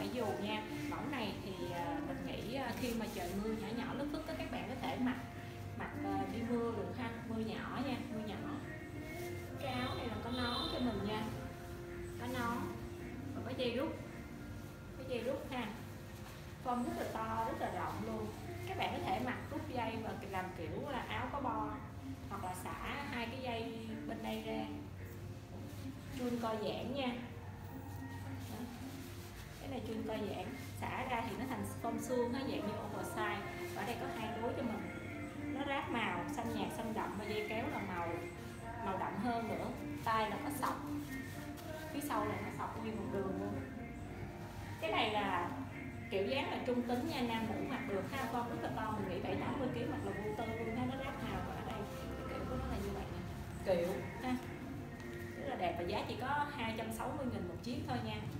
vải dù nha. Mẫu này thì mình nghĩ khi mà trời mưa nhỏ nhỏ lất phất các bạn có thể mặc đi mưa được ha, mưa nhỏ nha, mưa nhỏ. Cái áo này là có nón cho mình nha, có nón và có dây rút ha, form rất là to, rất là rộng luôn. Các bạn có thể mặc rút dây và làm kiểu là áo có bo, hoặc là xả hai cái dây bên đây ra, chun co giãn nha. Đó. Cái này chun co giãn, xả ra thì nó thành form suông, nó dạng như oversize. Và ở đây có hai túi cho mình, nó ráp màu xanh nhạt, xanh đậm và dây kéo là màu đậm hơn nữa. Tay là có sọc, phía sau là nó sọc nguyên một đường luôn. Cái này là kiểu dáng là trung tính nha, nam nữ mặc được ha, form rất là to, mình nghĩ 70-80 kg hoặc là vô tư luôn ha. Nó ráp màu và ở đây cái kiểu của nó là như vậy nè, kiểu ha, rất là đẹp và giá chỉ có 260.000 một chiếc thôi nha.